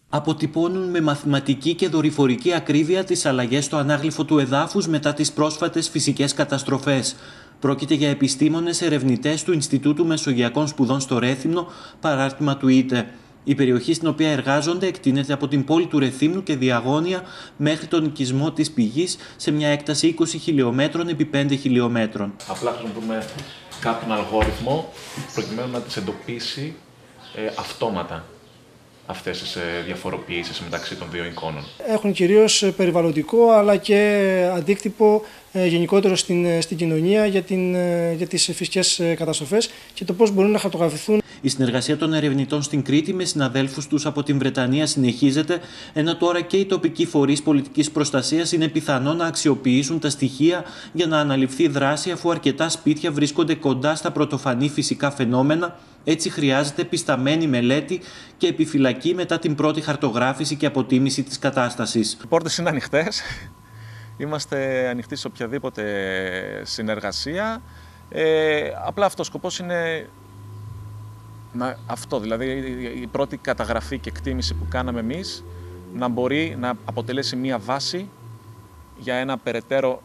Αποτυπώνουν με μαθηματική και δορυφορική ακρίβεια τις αλλαγές στο ανάγλυφο του εδάφους μετά τις πρόσφατες φυσικές καταστροφές. Πρόκειται για επιστήμονες ερευνητές του Ινστιτούτου Μεσογειακών Σπουδών στο Ρέθυμνο, παράρτημα του ΙΤΕ. Η περιοχή στην οποία εργάζονται εκτείνεται από την πόλη του Ρεθύμνου και Διαγώνια μέχρι τον οικισμό της Πηγής σε μια έκταση 20 χιλιόμετρων επί 5 χιλιόμετρων. Απλά χρησιμοποιούμε κάποιον αλγόριθμο προκειμένου να τις εντοπίσει αυτόματα αυτές τις διαφοροποιήσεις μεταξύ των δύο εικόνων. Έχουν κυρίως περιβαλλοντικό αλλά και αντίκτυπο γενικότερο στην κοινωνία για τις φυσικές καταστροφές και το πώς μπορούν να χαρτογραφηθούν. Η συνεργασία των ερευνητών στην Κρήτη με συναδέλφους τους από την Βρετανία συνεχίζεται, ενώ τώρα και οι τοπικοί φορείς πολιτικής προστασίας είναι πιθανό να αξιοποιήσουν τα στοιχεία για να αναλυφθεί δράση, αφού αρκετά σπίτια βρίσκονται κοντά στα πρωτοφανή φυσικά φαινόμενα. Έτσι χρειάζεται επισταμένη μελέτη και επιφυλακή μετά την πρώτη χαρτογράφηση και αποτίμηση της κατάστασης. Οι πόρτες είναι ανοιχτές. Είμαστε ανοιχτοί σε οποιαδήποτε συνεργασία. Απλά αυτό ο σκοπός είναι αυτό, δηλαδή η πρώτη καταγραφή και εκτίμηση που κάναμε εμείς να μπορεί να αποτελέσει μία βάση για ένα περαιτέρω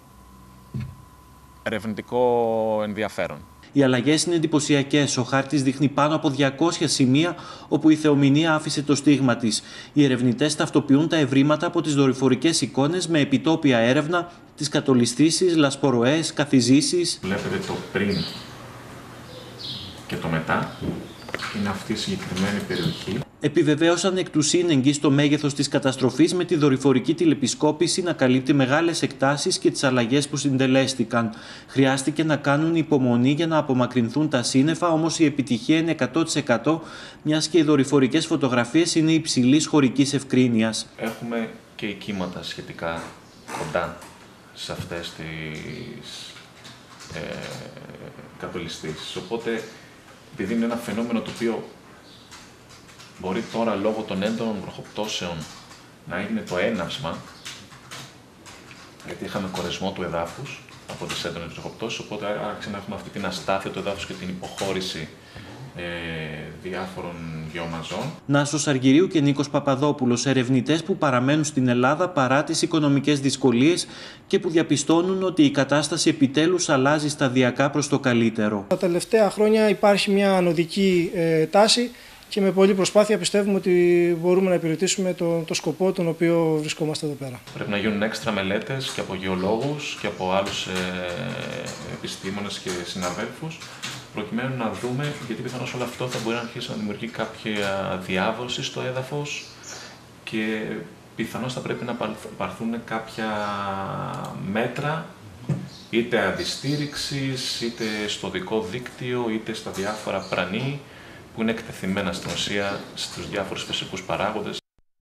ερευνητικό ενδιαφέρον. Οι αλλαγές είναι εντυπωσιακές. Ο χάρτης δείχνει πάνω από 200 σημεία όπου η θεομηνία άφησε το στίγμα της. Οι ερευνητές ταυτοποιούν τα ευρήματα από τις δορυφορικές εικόνες με επιτόπια έρευνα, τις κατολιστήσεις, λασποροές, καθιζήσεις. Βλέπετε το πριν και το μετά. Είναι αυτή η συγκεκριμένη περιοχή. Επιβεβαίωσαν εκ του σύνεγγυς το μέγεθος της καταστροφής με τη δορυφορική τηλεπισκόπηση να καλύπτει μεγάλες εκτάσεις και τις αλλαγές που συντελέστηκαν. Χρειάστηκε να κάνουν υπομονή για να απομακρυνθούν τα σύννεφα, όμως η επιτυχία είναι 100%, μιας και οι δορυφορικές φωτογραφίες είναι υψηλής χωρικής ευκρίνειας. Έχουμε και κύματα σχετικά κοντά σε αυτές τις κατολιστήσεις. Οπότε, επειδή είναι ένα φαινόμενο το οποίο μπορεί τώρα λόγω των έντονων βροχοπτώσεων να έγινε το έναυσμα, γιατί είχαμε κορεσμό του εδάφους από τις έντονες βροχοπτώσεις, οπότε άρχισε να έχουμε αυτή την αστάθεια του εδάφους και την υποχώρηση διάφορων βιομαζών. Νάσος Αργυρίου και Νίκος Παπαδόπουλος, ερευνητές που παραμένουν στην Ελλάδα παρά τις οικονομικές δυσκολίες και που διαπιστώνουν ότι η κατάσταση επιτέλους αλλάζει σταδιακά προς το καλύτερο. Τα τελευταία χρόνια υπάρχει μια ανωδική τάση και με πολλή προσπάθεια πιστεύουμε ότι μπορούμε να υπηρετήσουμε το σκοπό τον οποίο βρισκόμαστε εδώ πέρα. Πρέπει να γίνουν έξτρα μελέτες και από γεωλόγους και από άλλους επιστήμονες και συναδέλφους, προκειμένου να δούμε, γιατί πιθανώς όλο αυτό θα μπορεί να αρχίσει να δημιουργεί κάποια διάβρωση στο έδαφος και πιθανώς θα πρέπει να πάρθουν κάποια μέτρα, είτε αντιστήριξης, είτε στο δικό δίκτυο, είτε στα διάφορα πρανή, που είναι εκτεθειμένα στην ουσία στους διάφορους φυσικούς παράγοντες.